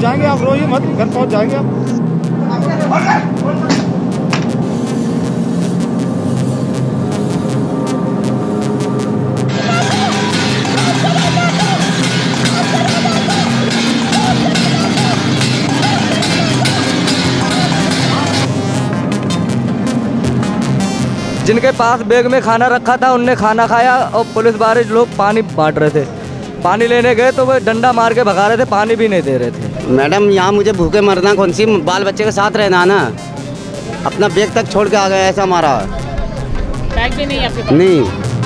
जाएंगे, आप रोइए मत, घर पहुंच जाएंगे आप। जिनके पास बैग में खाना रखा था उनने खाना खाया और पुलिस वाले लोग पानी बांट रहे थे। पानी लेने गए तो वो डंडा मार के भगा रहे थे, पानी भी नहीं दे रहे थे। मैडम यहाँ मुझे भूखे मरना कौन सी, बाल बच्चे के साथ रहना ना, अपना बैग तक छोड़ के आ गया, ऐसा हमारा बैग भी नहीं आपके पास? नहीं।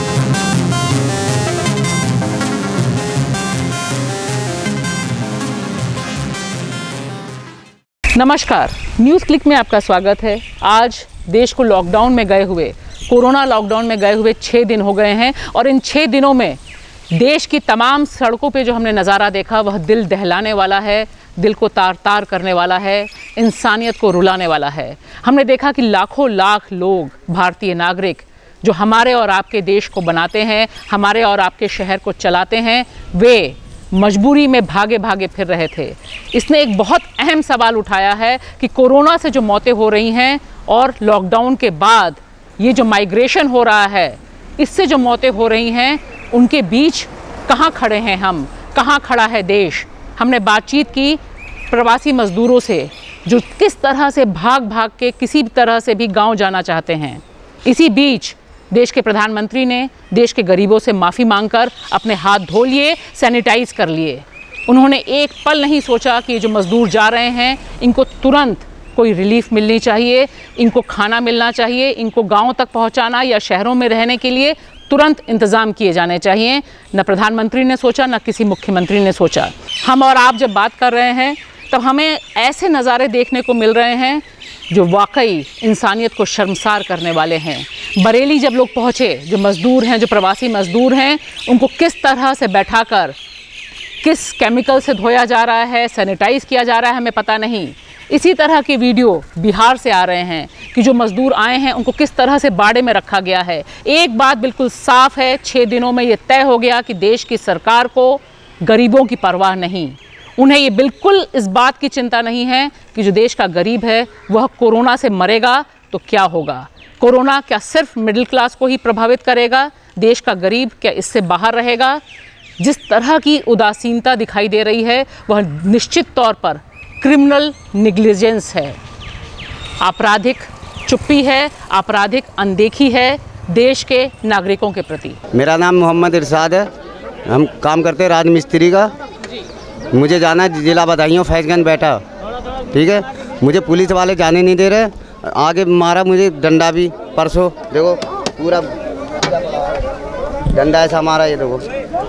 नमस्कार, न्यूज़ क्लिक में आपका स्वागत है। आज देश को लॉकडाउन में गए हुए, कोरोना लॉकडाउन में गए हुए 6 दिन हो गए हैं और इन 6 दिनों में देश की तमाम सड़कों पे जो हमने नज़ारा देखा वह दिल दहलाने वाला है, दिल को तार तार करने वाला है, इंसानियत को रुलाने वाला है। हमने देखा कि लाखों लाख लोग, भारतीय नागरिक जो हमारे और आपके देश को बनाते हैं, हमारे और आपके शहर को चलाते हैं, वे मजबूरी में भागे भागे फिर रहे थे। इसने एक बहुत अहम सवाल उठाया है कि कोरोना से जो मौतें हो रही हैं और लॉकडाउन के बाद ये जो माइग्रेशन हो रहा है, इससे जो मौतें हो रही हैं, उनके बीच कहाँ खड़े हैं हम, कहाँ खड़ा है देश। हमने बातचीत की प्रवासी मज़दूरों से जो किस तरह से भाग भाग के किसी भी तरह से भी गांव जाना चाहते हैं। इसी बीच देश के प्रधानमंत्री ने देश के गरीबों से माफ़ी मांगकर अपने हाथ धो लिए, सैनिटाइज कर लिए। उन्होंने एक पल नहीं सोचा कि ये जो मज़दूर जा रहे हैं इनको तुरंत कोई रिलीफ मिलनी चाहिए, इनको खाना मिलना चाहिए, इनको गांव तक पहुंचाना या शहरों में रहने के लिए तुरंत इंतज़ाम किए जाने चाहिए। न प्रधानमंत्री ने सोचा, न किसी मुख्यमंत्री ने सोचा। हम और आप जब बात कर रहे हैं तब हमें ऐसे नज़ारे देखने को मिल रहे हैं जो वाकई इंसानियत को शर्मसार करने वाले हैं। बरेली जब लोग पहुँचे, जो मज़दूर हैं, जो प्रवासी मज़दूर हैं, उनको किस तरह से बैठाकर किस केमिकल से धोया जा रहा है, सैनिटाइज़ किया जा रहा है, हमें पता नहीं। इसी तरह के वीडियो बिहार से आ रहे हैं कि जो मज़दूर आए हैं उनको किस तरह से बाड़े में रखा गया है। एक बात बिल्कुल साफ है, 6 दिनों में ये तय हो गया कि देश की सरकार को गरीबों की परवाह नहीं। उन्हें ये बिल्कुल इस बात की चिंता नहीं है कि जो देश का गरीब है वह कोरोना से मरेगा तो क्या होगा। कोरोना क्या सिर्फ मिडिल क्लास को ही प्रभावित करेगा? देश का गरीब क्या इससे बाहर रहेगा? जिस तरह की उदासीनता दिखाई दे रही है वह निश्चित तौर पर क्रिमिनल नेग्लिजेंस है, आपराधिक चुप्पी है, आपराधिक अनदेखी है देश के नागरिकों के प्रति। मेरा नाम मोहम्मद इरशाद है, हम काम करते हैं राजमिस्त्री का। मुझे जाना है जिला बधाइयों फैजगंज बैठा, ठीक है। मुझे पुलिस वाले जाने नहीं दे रहे, आगे मारा मुझे डंडा भी परसों, देखो पूरा डंडा ऐसा मारा, ये देखो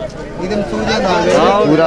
पूरा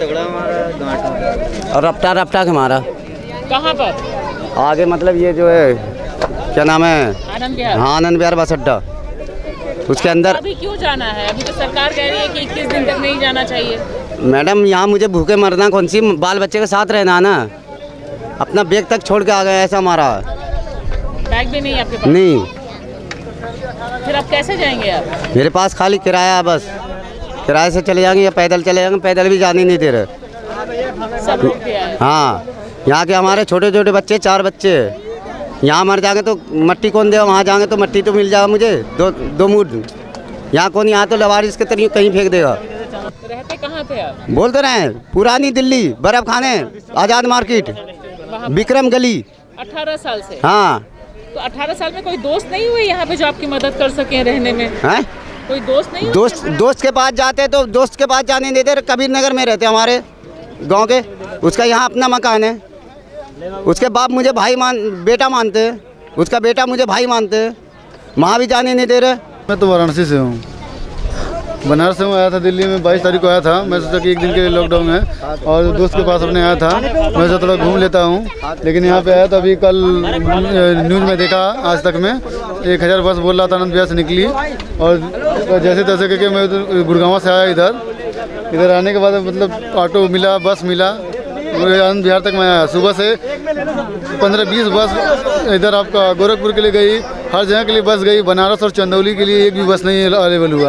और रपटा रपटा के मारा। कहाँ पर? आगे मतलब ये जो है क्या नाम है, आनंद विहार। हाँ, आनंद विहार बस अड्डा, उसके अंदर। अभी क्यों जाना है? अभी तो सरकार कह रही है कि 21 दिन तक नहीं जाना चाहिए। मैडम यहाँ मुझे भूखे मरना कौन सी, बाल बच्चे के साथ रहना ना, अपना बैग तक छोड़ के आ गया, ऐसा हमारा। बैग भी नहीं आपके पास? नहीं। फिर आप कैसे जाएंगे? आप मेरे पास खाली किराया, बस किराए से चले जाएंगे या पैदल चले जाएंगे, पैदल भी जाने नहीं दे रहे। सब लोग भी आए। हाँ, यहाँ के हमारे छोटे छोटे बच्चे, 4 बच्चे, यहाँ मर जाएंगे तो मट्टी कौन देगा, वहाँ जाएंगे तो मट्टी तो मिल जाएगा मुझे, दो मूड। यहाँ कौन, यहाँ तो लवारिस के तरीके कहीं फेंक देगा। रहते कहाँ थे आप? बोलते रहे पुरानी दिल्ली, बर्फ खाने, आज़ाद मार्केट, विक्रम गली। 18 साल से? हाँ। तो 18 साल में कोई दोस्त नहीं हुए यहाँ पे जो आपकी मदद कर सके रहने में? हैं? कोई दोस्त नहीं? दोस्त के पास जाते तो दोस्त के पास जाने नहीं देते। कबीर नगर में रहते हमारे गांव के, उसका यहाँ अपना मकान है, उसके बाप मुझे बेटा मानते हैं, उसका बेटा मुझे भाई मानते हैं, वहाँ भी जाने नहीं दे रहे। मैं तो वाराणसी से हूँ, बनारस से आया था, दिल्ली में 22 तारीख को आया था। मैं सोचा कि एक दिन के लिए लॉकडाउन है और दोस्त के पास अपने आया था, मैं सोचा थोड़ा घूम लेता हूँ। लेकिन यहाँ पे आया तो अभी कल न्यूज़ में देखा, आज तक में 1000 बस बोल रहा था आनंद विहार से निकली, और जैसे तैसे करके मैं गुड़गांव से आया इधर आने के बाद मतलब ऑटो मिला, बस मिला, आनंद विहार तक मैं आया। सुबह से 15-20 बस इधर आपका गोरखपुर के लिए गई, हर जगह के लिए बस गई, बनारस और चंदौली के लिए एक भी बस नहीं अवेलेबल हुआ।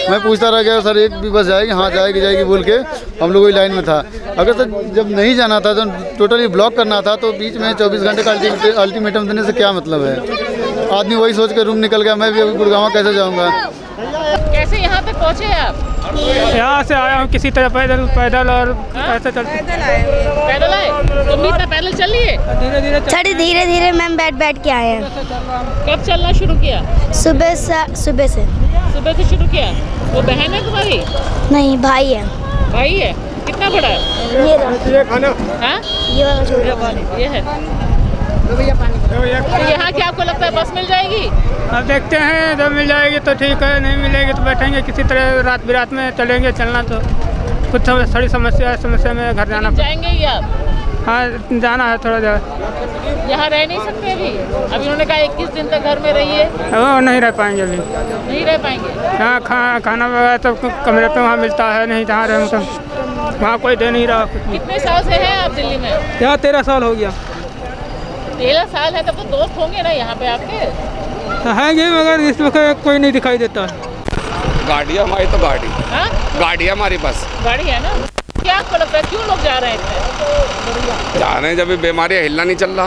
मैं पूछता रह गया सर एक भी बस जाएगी, हाँ जाएगी बोल के हम लोग वही लाइन में था। अगर सर जब नहीं जाना था तो टोटली ब्लॉक करना था, तो बीच में 24 घंटे का अल्टीमेटम देने से क्या मतलब है। आदमी वही सोच के रूम निकल गया, मैं भी अभी गुड़गांव कैसे जाऊँगा। कैसे यहाँ तक पहुँचे आप? यहाँ से आया हूँ किसी तरह पैदल और ऐसे चलते। पैदल आए? तुम भी इतना पैदल चल लिए? सर धीरे धीरे मैम बैठ के आए हैं। कब चलना शुरू किया? सुबह से। सुबह से शुरू किया। वो बहन है तुम्हारी? नहीं भाई है। भाई है? कितना बड़ा है? ये खाना हाँ? ये है। तो यहाँ क्या आपको लगता है बस मिल जाएगी? अब देखते हैं, जब मिल जाएगी तो ठीक है, नहीं मिलेगी तो बैठेंगे किसी तरह, रात बिरात में चलेंगे। चलना तो कुछ थोड़ी समस्या में घर जाना। जाएंगे ही आप? हाँ जाना है थोड़ा ज़्यादा। यहाँ रह नहीं सकते अभी उन्होंने कहा 21 दिन तक घर में रहिए। वो नहीं रह पाएंगे अभी। नहीं रह पाएंगे? यहाँ खाना वगैरह तो कमरे पे वहाँ मिलता है, नहीं जहाँ रहें तो वहाँ कोई दे नहीं रहा। कितने साल से हैं आप दिल्ली में? यहाँ 13 साल हो गया। 13 साल है, तब तो दोस्त होंगे ना यहाँ पे आपके? हैंगे मगर इस वक्त कोई नहीं दिखाई देता। गाड़ी है हमारी, तो हाँ? गाड़ी है हमारी, बस गाड़ी है ना। क्या आपको लगता है क्यों लोग जा रहे हैं? जा रहे हैं जब बीमारी हिलना नहीं चल रहा।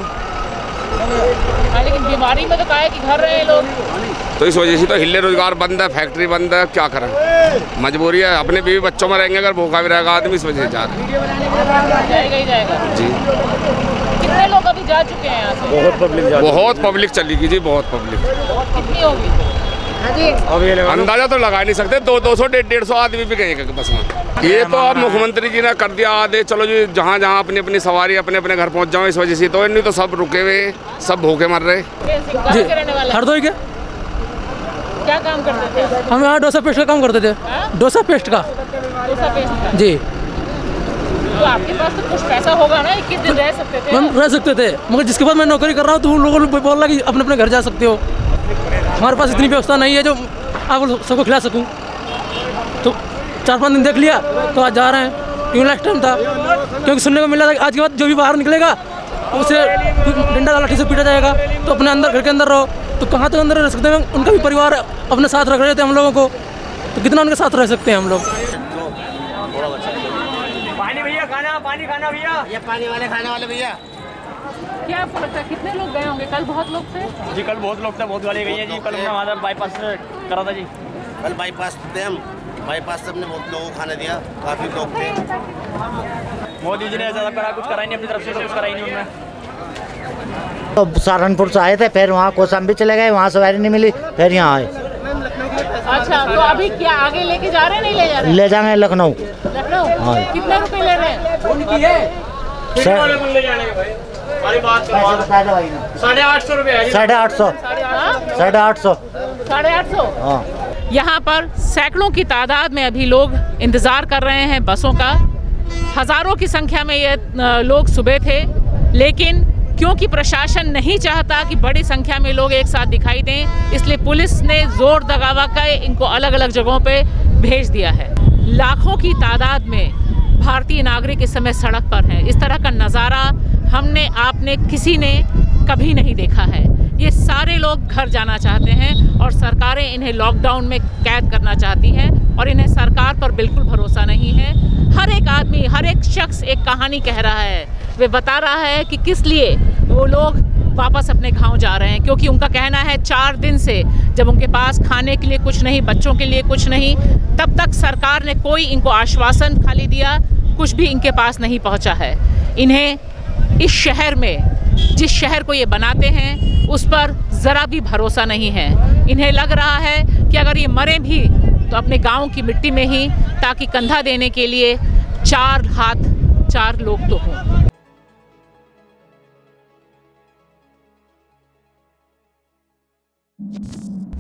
हाँ, लेकिन बीमारी में तो कहा है कि घर रहे लोग, तो इस वजह से तो हिले, रोजगार बंद है, फैक्ट्री बंद है, क्या करें, मजबूरी है। अपने बीवी बच्चों में रहेंगे, अगर भूखा भी रहेगा आदमी, इस वजह से जा रहे हैं। जाएगा ही जाएगा जी। कितने लोग अभी जा चुके हैं यहाँ से? बहुत पब्लिक चलेगी जी, बहुत पब्लिक। कितनी होगी अंदाजा तो लगा नहीं सकते। 200 150 आदमी भी गए बस में। ये तो अब मुख्यमंत्री जी ने कर दिया आदेश, चलो जी जहाँ जहाँ अपनी अपनी सवारी अपने अपने घर पहुँच जाओ। इस वजह से तो नहीं तो सब रुके हुए, सब भूखे मर रहे। हरदोई के क्या काम करते थे? हम यहाँ डोसा पेस्ट का काम करते थे। डोसा पेस्ट का जी। तो आपके पास तो कुछ पैसा होगा ना, 21 दिन रह सकते थे? हम रह सकते थे, मगर जिसके बाद मैं नौकरी कर रहा हूँ तो उन लोगों ने बोल रहा कि अपने अपने घर जा सकते हो। हमारे पास इतनी व्यवस्था नहीं है जो आप सबको खिला सकूं। तो 4-5 दिन देख लिया तो आज जा रहे हैं। क्यों लास्ट टाइम था, क्योंकि सुनने को मिला था कि आज के बाद जो भी बाहर निकलेगा उसे डंडा लाठी से पीटा जाएगा। तो अपने अंदर, घर के अंदर रहो। तो कहाँ तक अंदर रह सकते हैं? उनका भी परिवार अपने साथ रख रहे थे हम लोगों को, तो कितना उनके साथ रह सकते हैं हम लोग? पानी खाना भैया, ये पानी वाले खाने वाले भैया। क्या आपको लगता है कितने लोग गए होंगे? कल बहुत लोग थे जी, कल बहुत लोग थे, बहुत गाड़ी गई है जी। कल हमने वहाँ बाईपास करा था जी। कल बाईपास थे हम, बाईपास से हमने बहुत लोगों को खाना दिया, काफ़ी लोग थे। मोदी जी ने ज़्यादा करा, कुछ कराई नहीं अपनी तरफ से, तो कुछ कराई नहीं उन्होंने। तो सहारनपुर से आए थे, फिर वहाँ कोसंबी चले गए, वहाँ सवारी नहीं मिली, फिर यहाँ आए। अच्छा, तो अभी क्या आगे लेके जा रहे हैं? नहीं ले जा रहे? ले जाएंगे लखनऊ। हाँ। कितने रुपए ले रहे हैं? 850 रुपये। 850। 850। हाँ। यहाँ पर सैकड़ों की तादाद में अभी लोग इंतज़ार कर रहे हैं बसों का। हज़ारों की संख्या में ये लोग सुबह थे, लेकिन क्योंकि प्रशासन नहीं चाहता कि बड़ी संख्या में लोग एक साथ दिखाई दें, इसलिए पुलिस ने जोर दगावा कर इनको अलग अलग जगहों पे भेज दिया है। लाखों की तादाद में भारतीय नागरिक इस समय सड़क पर हैं। इस तरह का नज़ारा हमने, आपने, किसी ने कभी नहीं देखा है। ये सारे लोग घर जाना चाहते हैं और सरकारें इन्हें लॉकडाउन में कैद करना चाहती हैं और इन्हें सरकार पर बिल्कुल भरोसा नहीं है। हर एक आदमी, हर एक शख्स एक कहानी कह रहा है, वे बता रहा है कि किस लिए वो लोग वापस अपने गांव जा रहे हैं। क्योंकि उनका कहना है 4 दिन से जब उनके पास खाने के लिए कुछ नहीं, बच्चों के लिए कुछ नहीं, तब तक सरकार ने कोई इनको आश्वासन खाली दिया, कुछ भी इनके पास नहीं पहुंचा है। इन्हें इस शहर में, जिस शहर को ये बनाते हैं, उस पर ज़रा भी भरोसा नहीं है। इन्हें लग रहा है कि अगर ये मरें भी तो अपने गांव की मिट्टी में ही, ताकि कंधा देने के लिए 4 हाथ, 4 लोग तो हों।